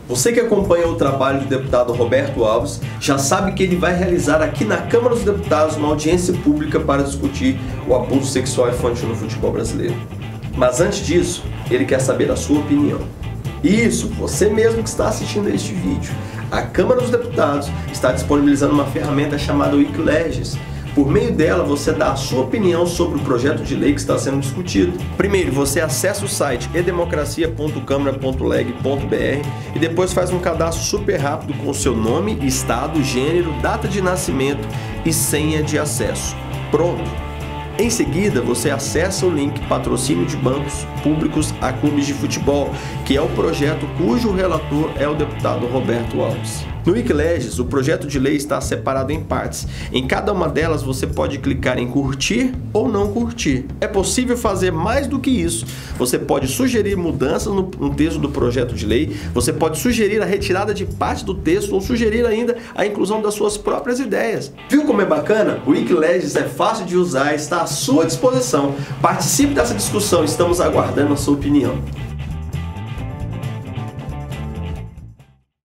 Você que acompanha o trabalho do deputado Roberto Alves já sabe que ele vai realizar aqui na Câmara dos Deputados uma audiência pública para discutir o abuso sexual infantil no futebol brasileiro. Mas antes disso, ele quer saber a sua opinião. Isso, você mesmo que está assistindo a este vídeo. A Câmara dos Deputados está disponibilizando uma ferramenta chamada Wikileges. Por meio dela, você dá a sua opinião sobre o projeto de lei que está sendo discutido. Primeiro, você acessa o site edemocracia.câmara.leg.br e depois faz um cadastro super rápido com o seu nome, estado, gênero, data de nascimento e senha de acesso. Pronto! Em seguida, você acessa o link Patrocínio de Bancos Públicos a Clubes de Futebol, que é o projeto cujo relator é o deputado Roberto Alves. No Wikileges, o projeto de lei está separado em partes. Em cada uma delas, você pode clicar em curtir ou não curtir. É possível fazer mais do que isso. Você pode sugerir mudanças no texto do projeto de lei, você pode sugerir a retirada de parte do texto ou sugerir ainda a inclusão das suas próprias ideias. Viu como é bacana? O Wikileges é fácil de usar, está à sua disposição. Participe dessa discussão, estamos aguardando a sua opinião.